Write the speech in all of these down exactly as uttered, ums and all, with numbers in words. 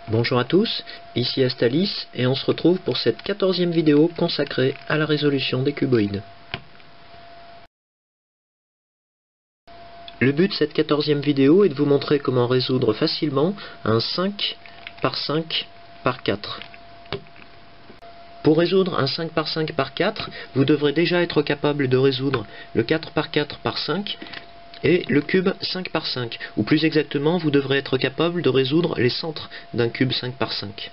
Bonjour à tous, ici Astalis et on se retrouve pour cette quatorzième vidéo consacrée à la résolution des cuboïdes. Le but de cette quatorzième vidéo est de vous montrer comment résoudre facilement un cinq par cinq par quatre. Pour résoudre un cinq par cinq par quatre, vous devrez déjà être capable de résoudre le quatre par quatre par cinq et le cube cinq par cinq, ou plus exactement, vous devrez être capable de résoudre les centres d'un cube cinq par cinq.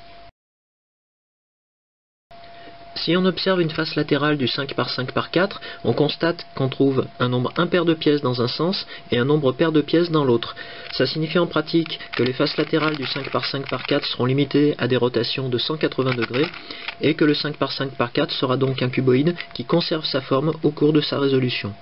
Si on observe une face latérale du cinq par cinq par quatre, on constate qu'on trouve un nombre impair de pièces dans un sens et un nombre pair de pièces dans l'autre. Ça signifie en pratique que les faces latérales du cinq par cinq par quatre seront limitées à des rotations de cent quatre-vingts degrés et que le cinq par cinq par quatre sera donc un cuboïde qui conserve sa forme au cours de sa résolution.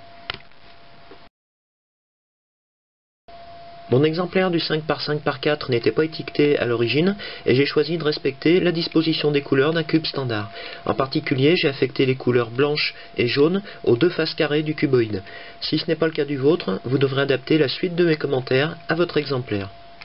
Mon exemplaire du cinq par cinq par quatre n'était pas étiqueté à l'origine et j'ai choisi de respecter la disposition des couleurs d'un cube standard. En particulier, j'ai affecté les couleurs blanches et jaunes aux deux faces carrées du cuboïde. Si ce n'est pas le cas du vôtre, vous devrez adapter la suite de mes commentaires à votre exemplaire.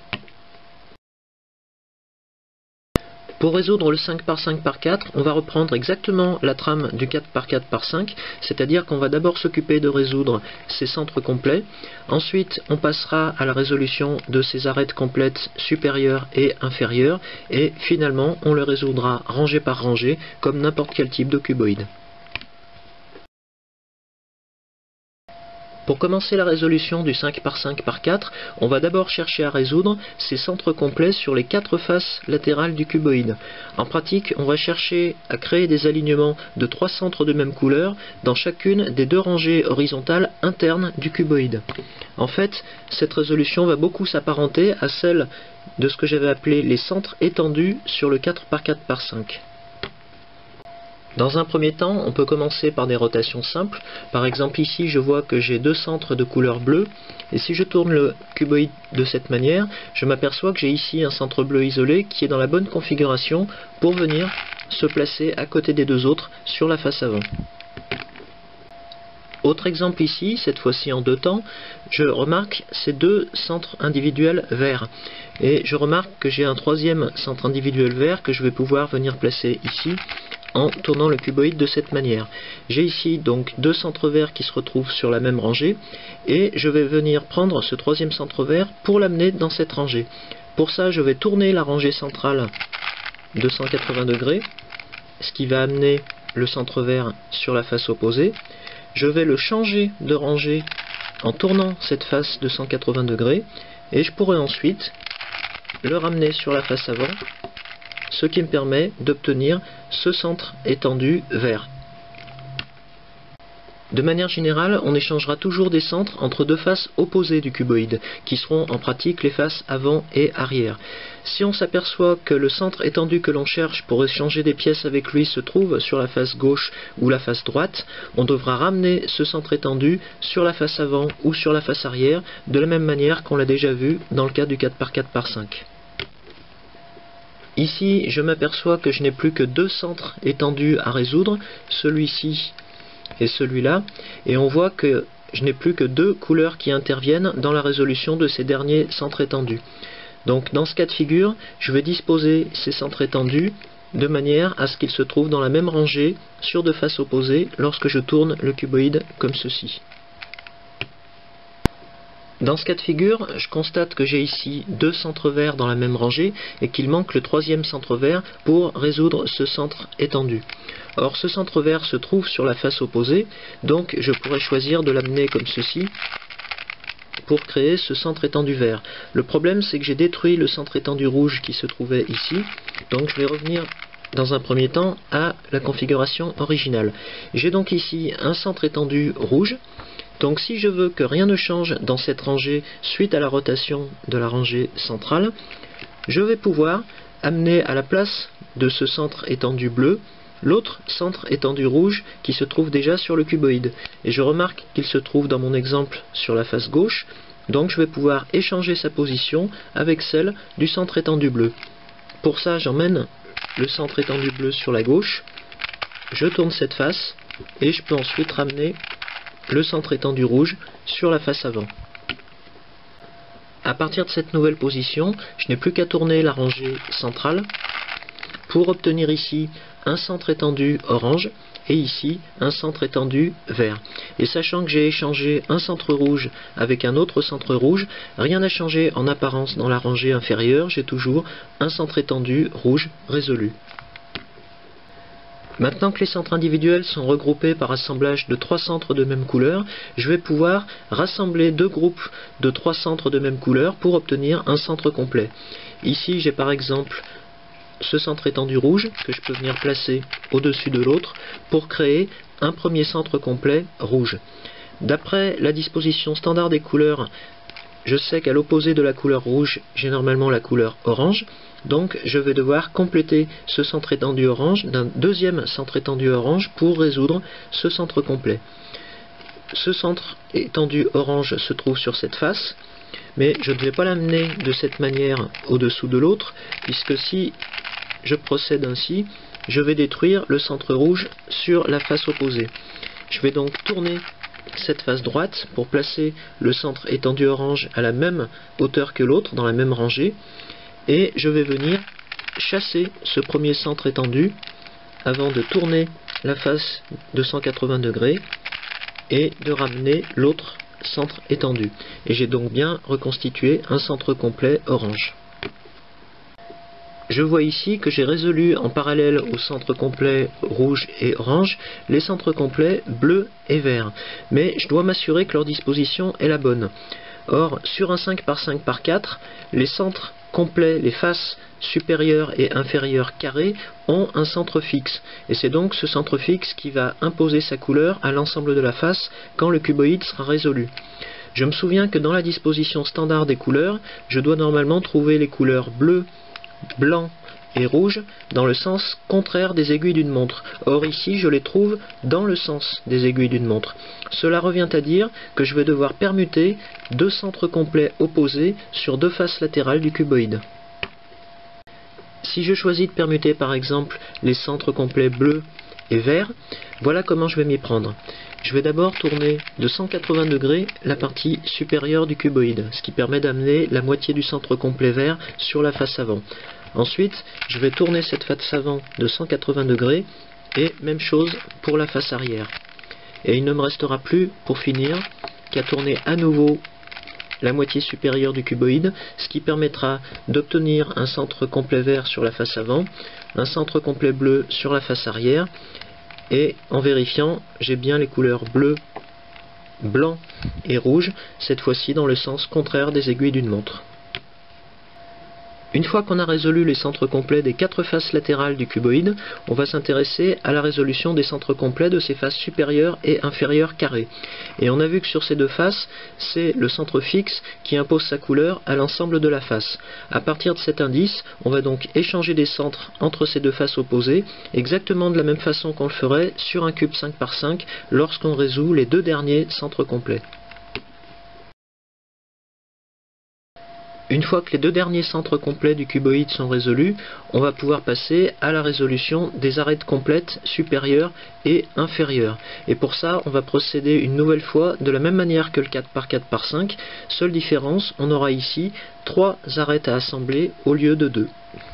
Pour résoudre le cinq par cinq par quatre, on va reprendre exactement la trame du quatre par quatre par cinq, c'est-à-dire qu'on va d'abord s'occuper de résoudre ces centres complets, ensuite on passera à la résolution de ces arêtes complètes supérieures et inférieures, et finalement on le résoudra rangée par rangée, comme n'importe quel type de cuboïde. Pour commencer la résolution du cinq par cinq par quatre, on va d'abord chercher à résoudre ces centres complets sur les quatre faces latérales du cuboïde. En pratique, on va chercher à créer des alignements de trois centres de même couleur dans chacune des deux rangées horizontales internes du cuboïde. En fait, cette résolution va beaucoup s'apparenter à celle de ce que j'avais appelé les centres étendus sur le quatre par quatre par cinq. Dans un premier temps, on peut commencer par des rotations simples. Par exemple, ici, je vois que j'ai deux centres de couleur bleue. Et si je tourne le cuboïde de cette manière, je m'aperçois que j'ai ici un centre bleu isolé qui est dans la bonne configuration pour venir se placer à côté des deux autres sur la face avant. Autre exemple ici, cette fois-ci en deux temps, je remarque ces deux centres individuels verts. Et je remarque que j'ai un troisième centre individuel vert que je vais pouvoir venir placer ici en tournant le cuboïde de cette manière. J'ai ici donc deux centres verts qui se retrouvent sur la même rangée et je vais venir prendre ce troisième centre vert pour l'amener dans cette rangée. Pour ça, je vais tourner la rangée centrale de cent quatre-vingts degrés, ce qui va amener le centre vert sur la face opposée. Je vais le changer de rangée en tournant cette face de cent quatre-vingts degrés et je pourrai ensuite le ramener sur la face avant, ce qui me permet d'obtenir ce centre étendu vert. De manière générale, on échangera toujours des centres entre deux faces opposées du cuboïde, qui seront en pratique les faces avant et arrière. Si on s'aperçoit que le centre étendu que l'on cherche pour échanger des pièces avec lui se trouve sur la face gauche ou la face droite, on devra ramener ce centre étendu sur la face avant ou sur la face arrière, de la même manière qu'on l'a déjà vu dans le cas du quatre par quatre par cinq. Ici, je m'aperçois que je n'ai plus que deux centres étendus à résoudre, celui-ci et celui-là, et on voit que je n'ai plus que deux couleurs qui interviennent dans la résolution de ces derniers centres étendus. Donc dans ce cas de figure, je vais disposer ces centres étendus de manière à ce qu'ils se trouvent dans la même rangée sur deux faces opposées lorsque je tourne le cuboïde comme ceci. Dans ce cas de figure, je constate que j'ai ici deux centres verts dans la même rangée et qu'il manque le troisième centre vert pour résoudre ce centre étendu. Or, ce centre vert se trouve sur la face opposée, donc je pourrais choisir de l'amener comme ceci pour créer ce centre étendu vert. Le problème, c'est que j'ai détruit le centre étendu rouge qui se trouvait ici, donc je vais revenir dans un premier temps à la configuration originale. J'ai donc ici un centre étendu rouge. Donc si je veux que rien ne change dans cette rangée suite à la rotation de la rangée centrale, je vais pouvoir amener à la place de ce centre étendu bleu, l'autre centre étendu rouge qui se trouve déjà sur le cuboïde. Et je remarque qu'il se trouve dans mon exemple sur la face gauche, donc je vais pouvoir échanger sa position avec celle du centre étendu bleu. Pour ça, j'emmène le centre étendu bleu sur la gauche, je tourne cette face et je peux ensuite ramener le centre étendu rouge sur la face avant. À partir de cette nouvelle position, je n'ai plus qu'à tourner la rangée centrale pour obtenir ici un centre étendu orange et ici un centre étendu vert. Et sachant que j'ai échangé un centre rouge avec un autre centre rouge, rien n'a changé en apparence dans la rangée inférieure, j'ai toujours un centre étendu rouge résolu. Maintenant que les centres individuels sont regroupés par assemblage de trois centres de même couleur, je vais pouvoir rassembler deux groupes de trois centres de même couleur pour obtenir un centre complet. Ici j'ai par exemple ce centre étendu rouge que je peux venir placer au-dessus de l'autre pour créer un premier centre complet rouge. D'après la disposition standard des couleurs, je sais qu'à l'opposé de la couleur rouge, j'ai normalement la couleur orange. Donc je vais devoir compléter ce centre étendu orange d'un deuxième centre étendu orange pour résoudre ce centre complet. Ce centre étendu orange se trouve sur cette face, mais je ne vais pas l'amener de cette manière au-dessous de l'autre, puisque si je procède ainsi, je vais détruire le centre rouge sur la face opposée. Je vais donc tourner cette face droite pour placer le centre étendu orange à la même hauteur que l'autre, dans la même rangée. Et je vais venir chasser ce premier centre étendu avant de tourner la face de cent quatre-vingts degrés et de ramener l'autre centre étendu. Et j'ai donc bien reconstitué un centre complet orange. Je vois ici que j'ai résolu en parallèle au centre complet rouge et orange les centres complets bleu et vert. Mais je dois m'assurer que leur disposition est la bonne. Or, sur un cinq par cinq par quatre, les centres complets, les faces supérieures et inférieures carrées ont un centre fixe. Et c'est donc ce centre fixe qui va imposer sa couleur à l'ensemble de la face quand le cuboïde sera résolu. Je me souviens que dans la disposition standard des couleurs, je dois normalement trouver les couleurs bleu, blanc et rouge dans le sens contraire des aiguilles d'une montre. Or ici je les trouve dans le sens des aiguilles d'une montre. Cela revient à dire que je vais devoir permuter deux centres complets opposés sur deux faces latérales du cuboïde. Si je choisis de permuter par exemple les centres complets bleu et vert, voilà comment je vais m'y prendre. Je vais d'abord tourner de cent quatre-vingts degrés la partie supérieure du cuboïde, ce qui permet d'amener la moitié du centre complet vert sur la face avant. Ensuite, je vais tourner cette face avant de cent quatre-vingts degrés et même chose pour la face arrière. Et il ne me restera plus, pour finir, qu'à tourner à nouveau la moitié supérieure du cuboïde, ce qui permettra d'obtenir un centre complet vert sur la face avant, un centre complet bleu sur la face arrière, et en vérifiant, j'ai bien les couleurs bleu, blanc et rouge, cette fois-ci dans le sens contraire des aiguilles d'une montre. Une fois qu'on a résolu les centres complets des quatre faces latérales du cuboïde, on va s'intéresser à la résolution des centres complets de ses faces supérieures et inférieures carrées. Et on a vu que sur ces deux faces, c'est le centre fixe qui impose sa couleur à l'ensemble de la face. À partir de cet indice, on va donc échanger des centres entre ces deux faces opposées, exactement de la même façon qu'on le ferait sur un cube cinq par cinq lorsqu'on résout les deux derniers centres complets. Une fois que les deux derniers centres complets du cuboïde sont résolus, on va pouvoir passer à la résolution des arêtes complètes supérieures et inférieures. Et pour ça, on va procéder une nouvelle fois de la même manière que le quatre par quatre par cinq. Seule différence, on aura ici trois arêtes à assembler au lieu de deux.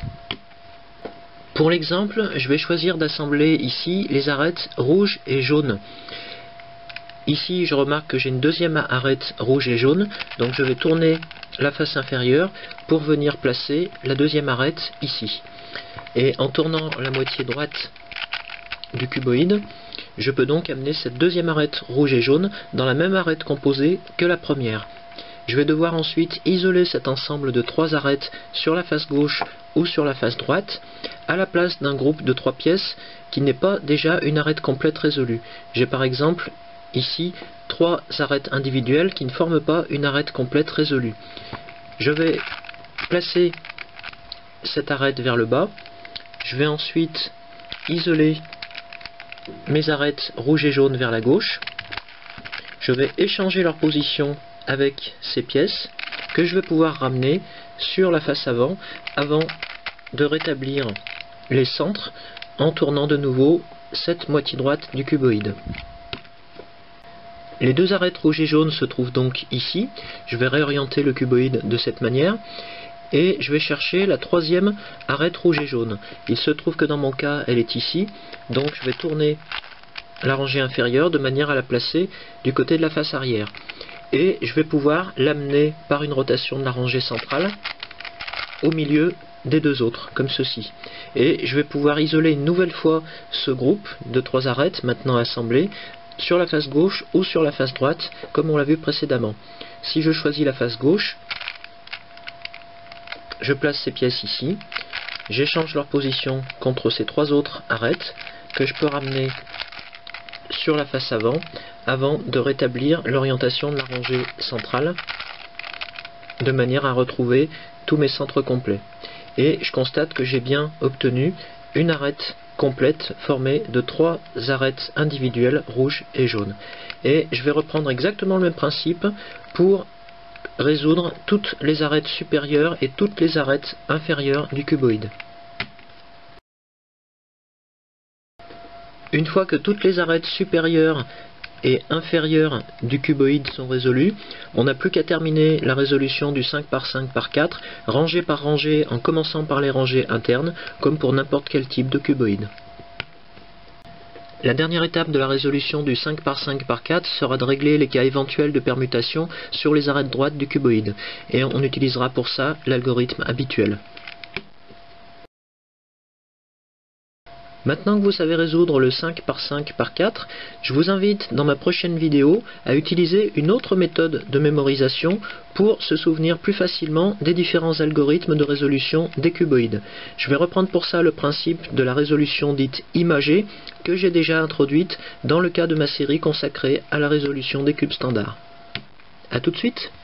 Pour l'exemple, je vais choisir d'assembler ici les arêtes rouges et jaunes. Ici, je remarque que j'ai une deuxième arête rouge et jaune, donc je vais tourner la face inférieure pour venir placer la deuxième arête ici. Et en tournant la moitié droite du cuboïde, je peux donc amener cette deuxième arête rouge et jaune dans la même arête composée que la première. Je vais devoir ensuite isoler cet ensemble de trois arêtes sur la face gauche ou sur la face droite, à la place d'un groupe de trois pièces qui n'est pas déjà une arête complète résolue. J'ai par exemple ici trois arêtes individuelles qui ne forment pas une arête complète résolue. Je vais placer cette arête vers le bas. Je vais ensuite isoler mes arêtes rouges et jaunes vers la gauche. Je vais échanger leur position avec ces pièces que je vais pouvoir ramener sur la face avant avant de rétablir les centres en tournant de nouveau cette moitié droite du cuboïde. Les deux arêtes rouges et jaunes se trouvent donc ici. Je vais réorienter le cuboïde de cette manière. Et je vais chercher la troisième arête rouge et jaune. Il se trouve que dans mon cas, elle est ici. Donc je vais tourner la rangée inférieure de manière à la placer du côté de la face arrière. Et je vais pouvoir l'amener par une rotation de la rangée centrale au milieu des deux autres, comme ceci. Et je vais pouvoir isoler une nouvelle fois ce groupe de trois arêtes, maintenant assemblées, sur la face gauche ou sur la face droite, comme on l'a vu précédemment. Si je choisis la face gauche, je place ces pièces ici, j'échange leur position contre ces trois autres arêtes que je peux ramener sur la face avant, avant de rétablir l'orientation de la rangée centrale, de manière à retrouver tous mes centres complets. Et je constate que j'ai bien obtenu une arête complète formée de trois arêtes individuelles rouges et jaunes. Et je vais reprendre exactement le même principe pour résoudre toutes les arêtes supérieures et toutes les arêtes inférieures du cuboïde. Une fois que toutes les arêtes supérieures et inférieures du cuboïde sont résolues, on n'a plus qu'à terminer la résolution du cinq par cinq par quatre, rangée par rangée en commençant par les rangées internes, comme pour n'importe quel type de cuboïde. La dernière étape de la résolution du cinq par cinq par quatre sera de régler les cas éventuels de permutation sur les arêtes droites du cuboïde, et on utilisera pour ça l'algorithme habituel. Maintenant que vous savez résoudre le cinq par cinq par quatre, je vous invite dans ma prochaine vidéo à utiliser une autre méthode de mémorisation pour se souvenir plus facilement des différents algorithmes de résolution des cuboïdes. Je vais reprendre pour ça le principe de la résolution dite imagée que j'ai déjà introduite dans le cas de ma série consacrée à la résolution des cubes standards. A tout de suite.